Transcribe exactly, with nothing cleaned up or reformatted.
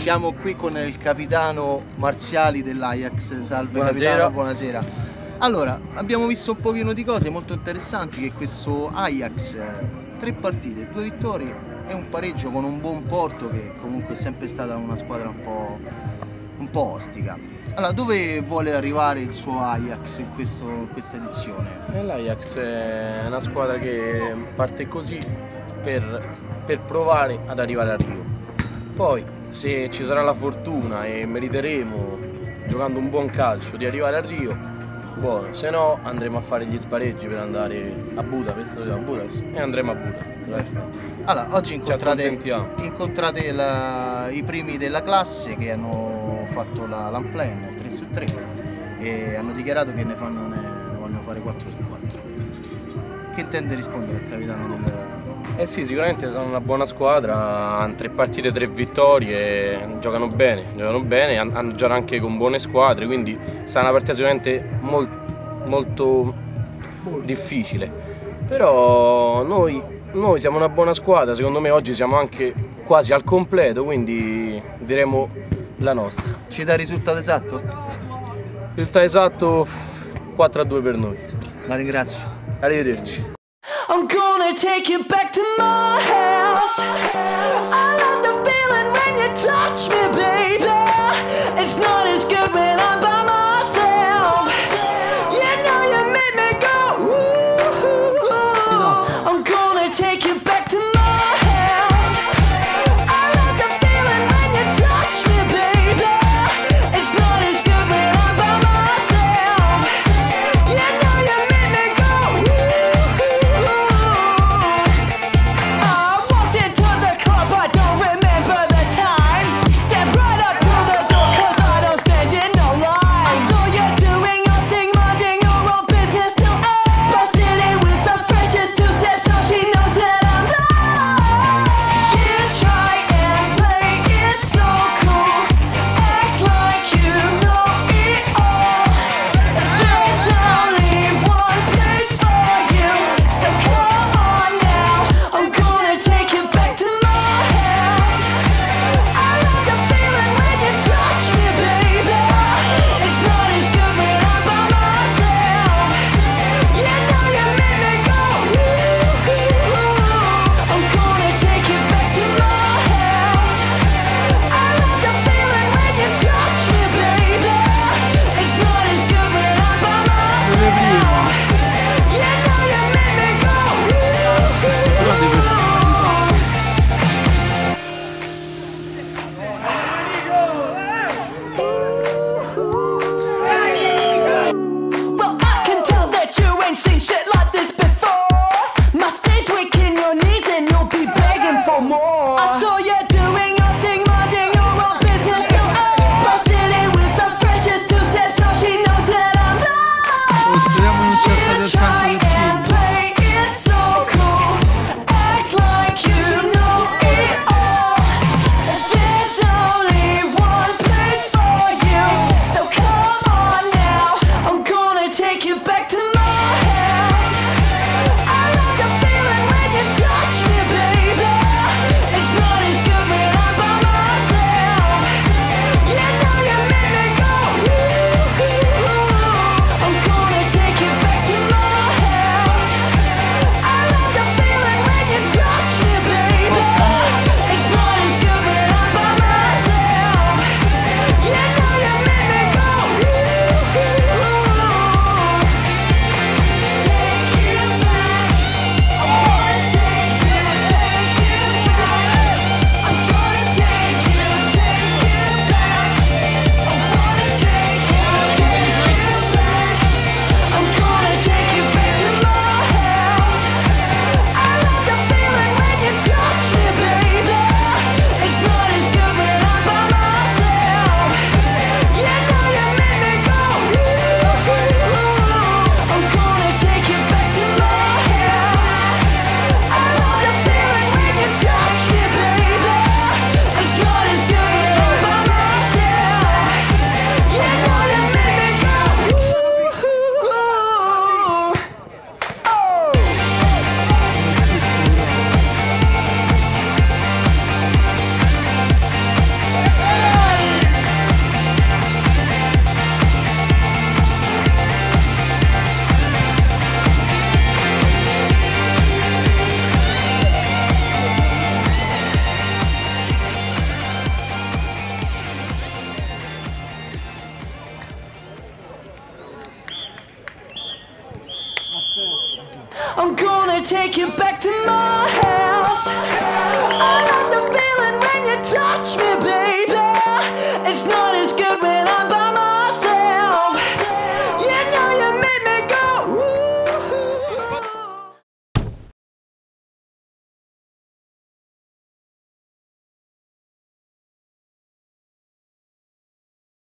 Siamo qui con il capitano Marziali dell'Ajax. Salve. Buonasera. Capitano, buonasera. Allora, abbiamo visto un pochino di cose molto interessanti, che questo Ajax, tre partite, due vittorie e un pareggio con un buon Porto, che comunque è sempre stata una squadra un po', un po' ostica. Allora, dove vuole arrivare il suo Ajax in, questo, in questa edizione? L'Ajax è una squadra che parte così per, per provare ad arrivare a Rio. Poi, se ci sarà la fortuna e meriteremo, giocando un buon calcio, di arrivare a Rio, buono, se no andremo a fare gli spareggi per andare a Budapest, a Budapest e andremo a Budapest. Allora, oggi incontrate, incontrate la, i primi della classe che hanno fatto l'unplan tre su tre e hanno dichiarato che ne, fanno, ne, ne vogliono fare quattro su quattro. Che intende rispondere al capitano del... Eh sì, sicuramente sono una buona squadra, hanno tre partite, tre vittorie, giocano bene, giocano bene, hanno giocato anche con buone squadre, quindi sarà una partita sicuramente molt, molto difficile. Però noi, noi siamo una buona squadra, secondo me oggi siamo anche quasi al completo, quindi diremo la nostra. Ci dà il risultato esatto? Il risultato esatto quattro a due per noi. La ringrazio. Arrivederci. I'm gonna take you back to my house. I love the feeling when you touch me, baby. It's not as good when I'm by myself. You know you made me go ooh. I'm gonna take you back to my house. I love the feeling when you touch me, baby. It's not as good when I'm by myself. You know you made me go ooh. I don't remember the time. Step right up to the door, cause I don't I'm gonna take you back to my house. I like the feeling when you touch me, baby.